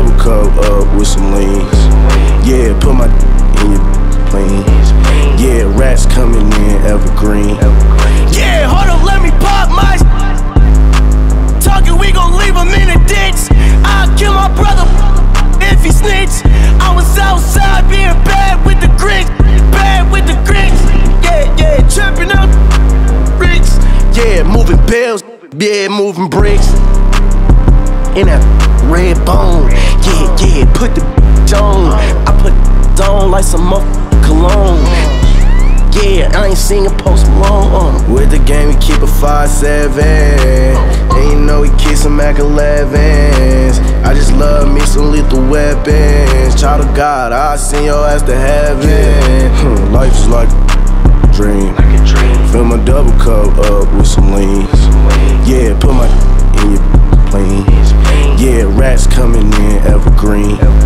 double cup up with some leans. Yeah, put my in your clean. Yeah, rats coming in evergreen. Yeah, hold up, let me pop my talking, we gon' leave him in the ditch. I'll kill my brother if he snitch. I was outside being bad with the grits. Bad with the grits. Yeah, trapping up bricks. Yeah, moving bills. Yeah, moving bricks. In that red bone. Yeah, put the on. I put on like some cologne. Yeah, I ain't seen a Post Malone. With the game, we keep a 5'7". And you know we keep some Mac 11s. I just love me some lethal weapons. Child of God, I'll send your ass to heaven. Life is like a dream. Fill my double cup up with some leans. Yeah, put my in your clean. Yeah, rats coming in evergreen.